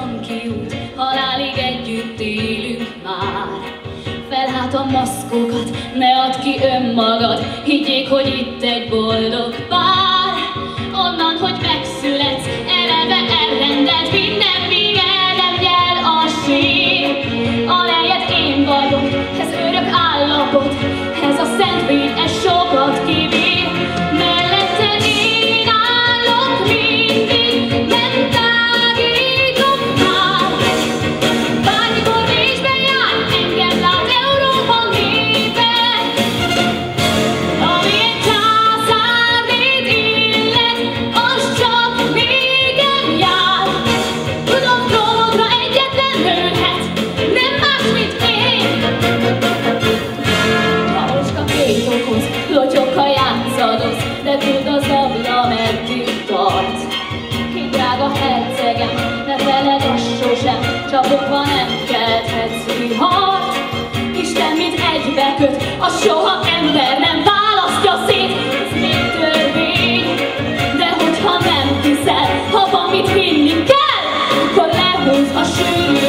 van kiút, halálig együtt élünk már. Felhát a maszkokat, ne add ki önmagad, higgyék, hogy itt egy boldog pár. Onnan, hogy megszületsz, eleve elrendelt minden, míg el nem nyel a sír. Alelyed én vagyok, ez örök állapot, ez a szent véd, ez sokat kibír. Melletted én állok mindig, nem tágítom már. Bármikor vésben jár, engem lát Európa népe. Ami egy császárnét illet, az csak végem jár. Tudom, trónodra egyetlen nőhet, nem más, mint én. Maroska két okoz, lotyokkal játszadoz, de tudd, az abla meddig tart. Ki drága hercegem, ne feled azt sosem, csapokba nem kelthetsz vihart. Isten mit egybeköt, az soha ember nem választja szét, ez még törvény. De hogyha nem hiszel, ha van mit hinni kell, akkor lehúz a sűrű